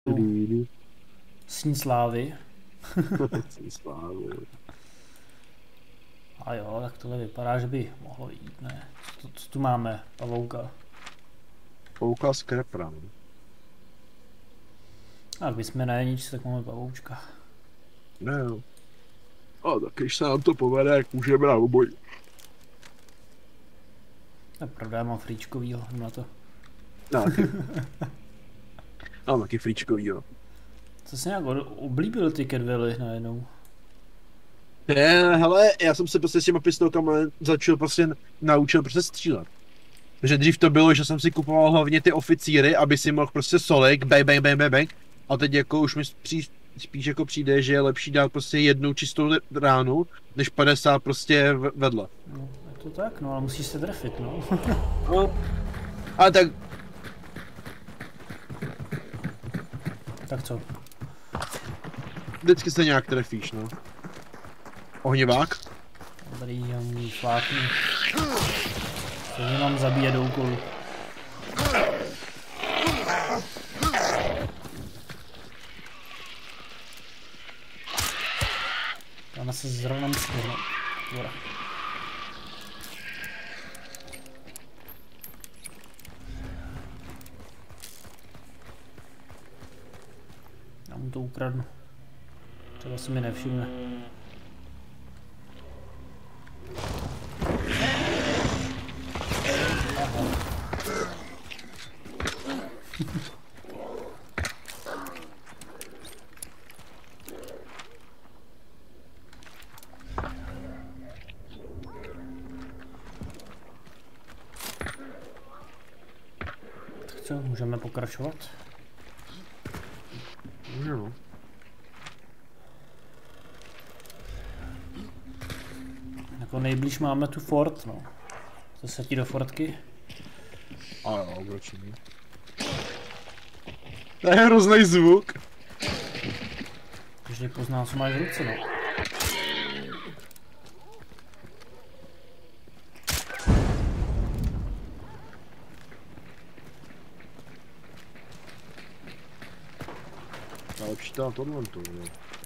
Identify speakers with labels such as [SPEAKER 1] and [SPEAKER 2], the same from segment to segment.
[SPEAKER 1] Sní slávy.
[SPEAKER 2] Sní slávy.
[SPEAKER 1] A jo, tak tohle vypadá, že by mohlo jít, ne? Co tu máme? Pavouka.
[SPEAKER 2] Pavouka s kreprem.
[SPEAKER 1] A když jsme na nic, tak máme pavoučka.
[SPEAKER 2] Ne jo. A tak když se nám to povede, jak můžeme na obojí.
[SPEAKER 1] To je pravda, já mám fríčkovýho na to.
[SPEAKER 2] No, taky. Mám taky fríčkovýho.
[SPEAKER 1] Co se nějak oblíbil ty Cadwelly najednou?
[SPEAKER 2] Hele, já jsem se prostě s těma pistolkama začal prostě naučil prostě střílet. Takže dřív to bylo, že jsem si kupoval hlavně ty oficíry, aby si mohl prostě solik, bang, bang, bang, bang, bang. A teď jako už mi spíš jako přijde, že je lepší dát prostě jednu čistou ránu, než 50 prostě vedle.
[SPEAKER 1] No, je to tak, no ale musíš se trefit, no.
[SPEAKER 2] No, ale tak...
[SPEAKER 1] Tak co?
[SPEAKER 2] Vždycky se nějak trefíš, no. Ohnivák?
[SPEAKER 1] Dobrý, já mu šlápnu. Takže mám zabíjet do úkolu. Ona se zrovna musí vyhnout. Dobra. Já mu to ukradnu. Třeba se mi nevšimne. Tak co, můžeme pokračovat?
[SPEAKER 2] No.
[SPEAKER 1] Jako nejblíž máme tu fort, no. Zase ti do fortky.
[SPEAKER 2] A jo, obročení. To je hrozný zvuk.
[SPEAKER 1] Každý pozná, co máš v ruce, no.
[SPEAKER 2] Lepší to na tohle to, jo.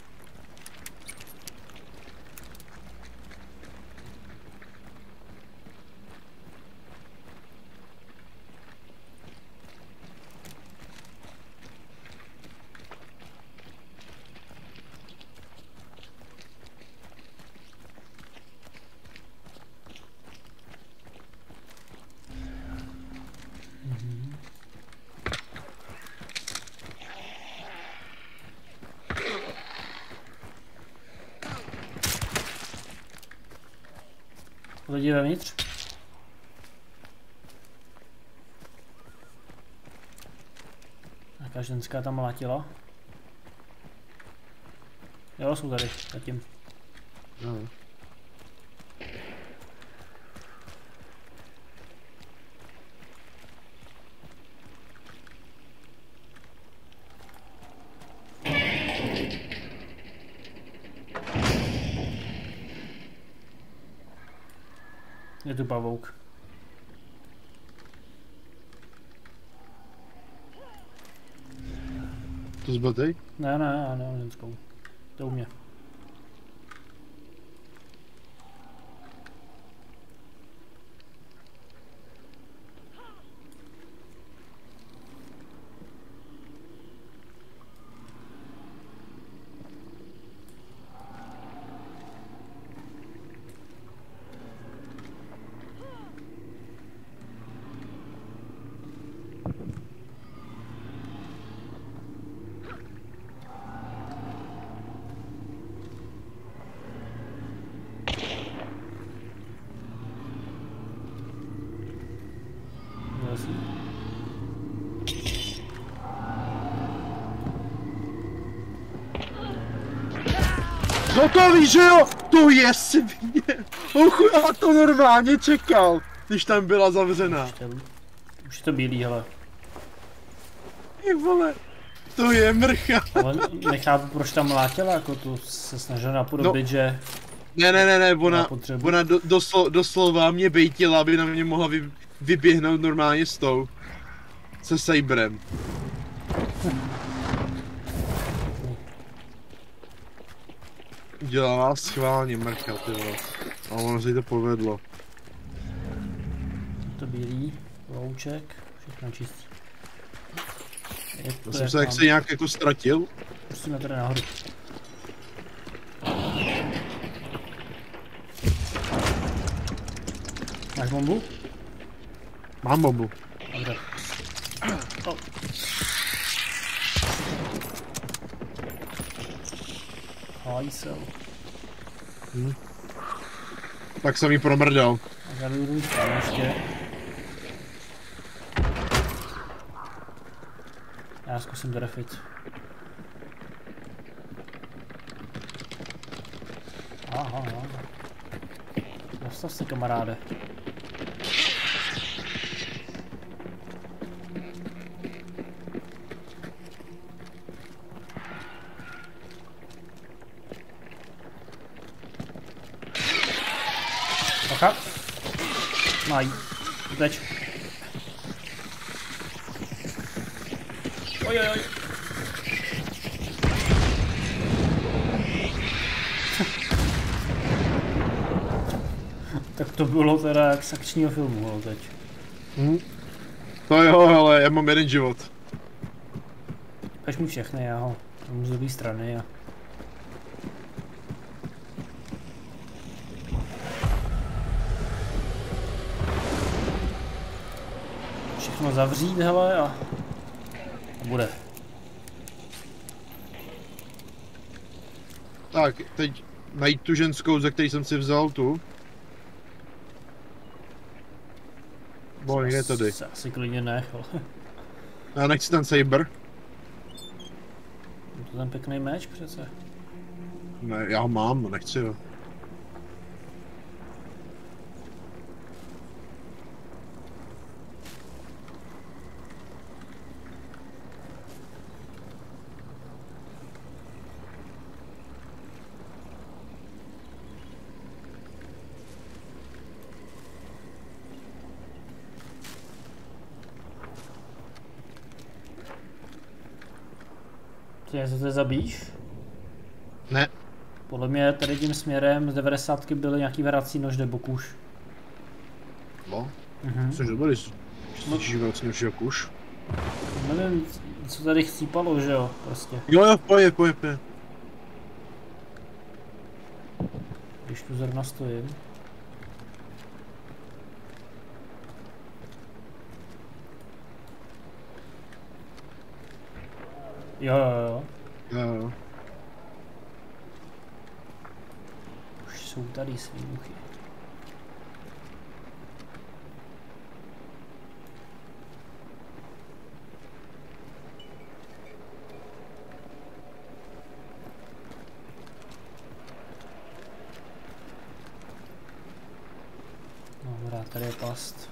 [SPEAKER 1] Lidi vevnitř. Nějaká ženská tam mlátila. Jo, jsou tady, zatím.
[SPEAKER 2] No.
[SPEAKER 1] Je tu pavouk.
[SPEAKER 2] To zbatej?
[SPEAKER 1] Ne, ne, já nemám ženskou. To u mě.
[SPEAKER 2] No to víš, že jo? To je svině! Ochu, já to normálně čekal, když tam byla zavřená.
[SPEAKER 1] Už je to bílý, hele.
[SPEAKER 2] Ty vole, to je mrcha.
[SPEAKER 1] Ale nechápu, proč tam mlátila, jako tu se snažila napodobit, no. Že...
[SPEAKER 2] Ne, ona doslova mě bejtila, aby na mě mohla vyběhnout normálně s tou. Se Saberem. Dělala schválně mrcha, ty vole. A ono se jí to povedlo.
[SPEAKER 1] To bílý, louček, všechno čistý.
[SPEAKER 2] Já jsem se jak se nějak jako ztratil.
[SPEAKER 1] Musíme tady nahoru. Máš bombu?
[SPEAKER 2] Mám bombu.
[SPEAKER 1] Dobře. Oh. Hajsel.
[SPEAKER 2] Tak jsem jí promrdal.
[SPEAKER 1] A já jdu tam ještě. Já zkusím trefit. Aha. Zastav se, kamaráde. Bacha. Mají. Uteč. Oj. Tak to bylo teda jak z akčního filmu, ale teď.
[SPEAKER 2] To jo, ale já mám jeden život.
[SPEAKER 1] Peš mi všechny, já ho mám z druhé strany a... Všechno zavřít, hele, a bude.
[SPEAKER 2] Tak, teď najít tu ženskou, ze který jsem si vzal tu. Bo někde tady.
[SPEAKER 1] Se asi klidně nech, ale...
[SPEAKER 2] Já nechci ten saber.
[SPEAKER 1] Je to ten pěkný meč přece.
[SPEAKER 2] Ne, já ho mám, nechci ho.
[SPEAKER 1] Ty se to zabíš?
[SPEAKER 2] Ne.
[SPEAKER 1] Podle mě tady tím směrem z 90 byly nějaký vrací nož nebo kuš.
[SPEAKER 2] No? Což dobrý, slyšíš vrací nož jako kuš?
[SPEAKER 1] Nevím, co tady chcípalo, že jo, prostě.
[SPEAKER 2] Jo, pojď.
[SPEAKER 1] Když tu zrovna stojím. Jo.
[SPEAKER 2] Jo.
[SPEAKER 1] Už jsou tady svímuchy. Dobrá, tady je past.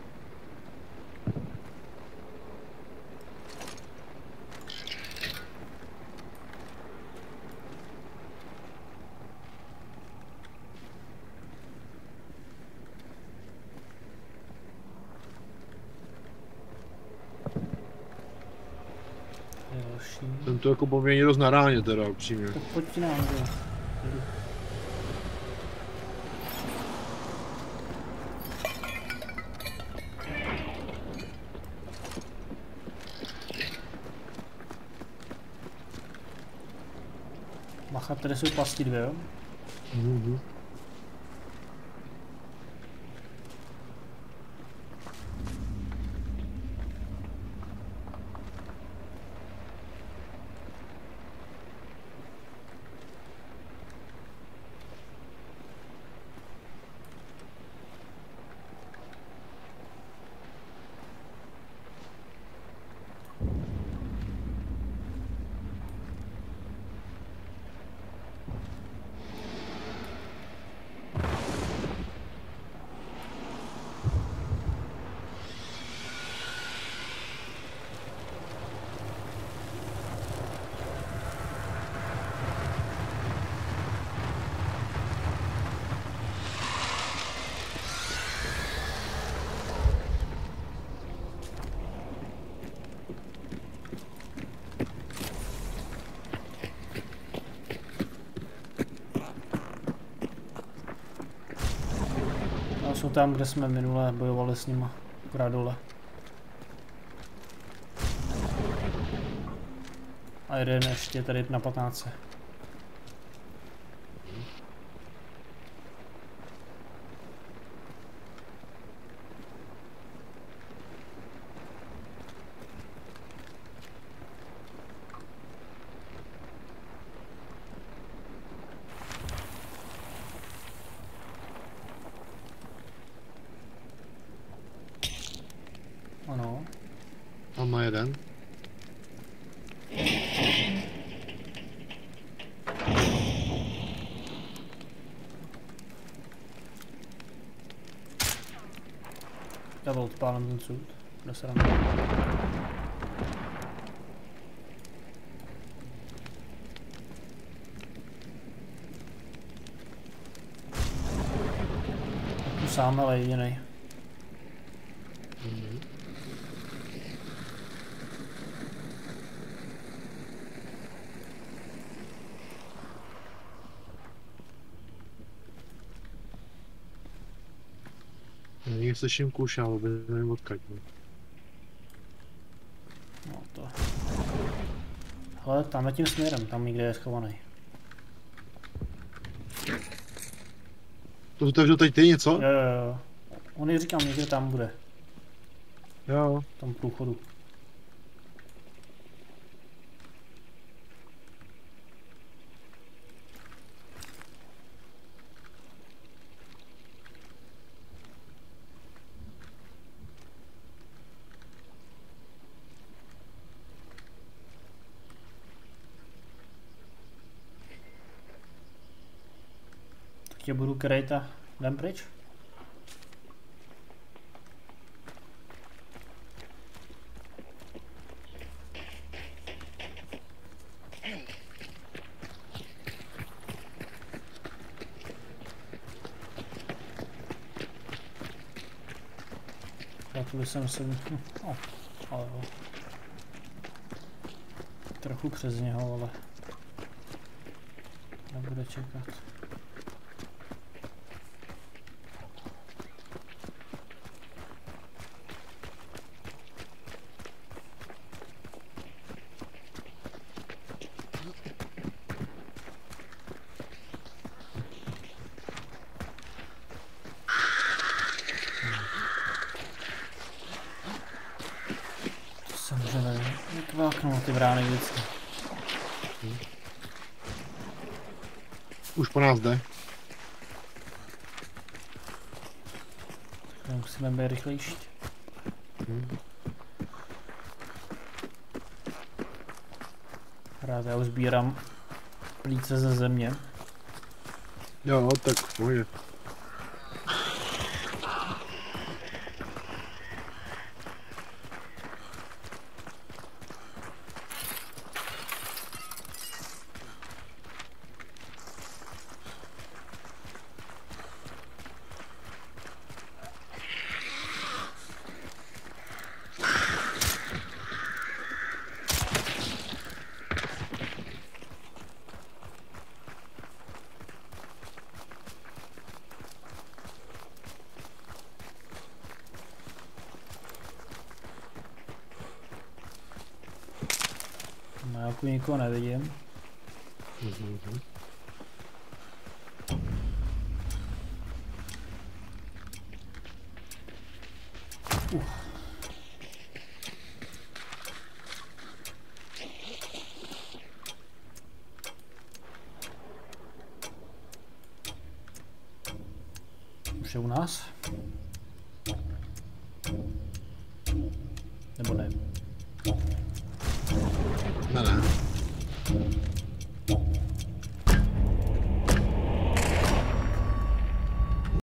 [SPEAKER 2] Jsem to jako poměrně dost na ráně teda, upřímně.
[SPEAKER 1] Tak pojď nám, jo. Bacha, tady jsou pasti dvě, jo? jsou tam, kde jsme minule bojovali s nima. Akorát dole. A jeden ještě tady na 15. Ano.
[SPEAKER 2] Tam má jeden.
[SPEAKER 1] Já byl odpálem ten soud. Kdo se tam... Tu sám, ale jedinej.
[SPEAKER 2] Někde slyším kůš, ale nevím odkud.
[SPEAKER 1] No to... Hele, tamhle tím směrem, tam někde je schovaný.
[SPEAKER 2] To otevřel teď ty něco?
[SPEAKER 1] Jo. On ji říkám, někde tam bude.
[SPEAKER 2] Jo.
[SPEAKER 1] V tom průchodu. Tak tě budu krejt a jdem pryč? Tu jsem se... No, ale jo. Trochu přes něho, ale... Nebude čekat. Můžeme vykváknout ty brány vždycky.
[SPEAKER 2] Už po nás jde.
[SPEAKER 1] Tak musíme být rychlejší. Rád já už sbírám plíce ze země.
[SPEAKER 2] Jo, tak pojď.
[SPEAKER 1] No, jako nikoho nevidím. Už je u nás? Nebo ne?
[SPEAKER 2] Ne.